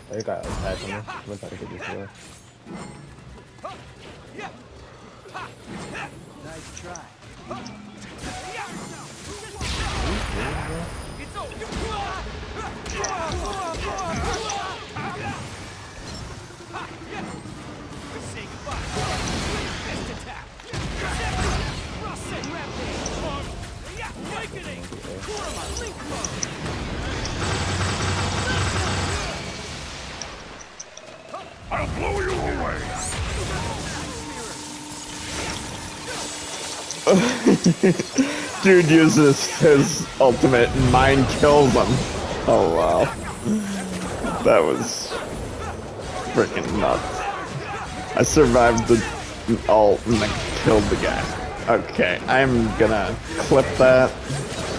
I got attack on me. I'm gonna try to get this away. Nice try. Say goodbye. Best attack. Russell rampage. Awakening. Kurama link I'll blow you away! Dude uses his ultimate and mine kills him. Oh wow. That was freaking nuts. I survived the ult and then killed the guy. Okay, I'm gonna clip that.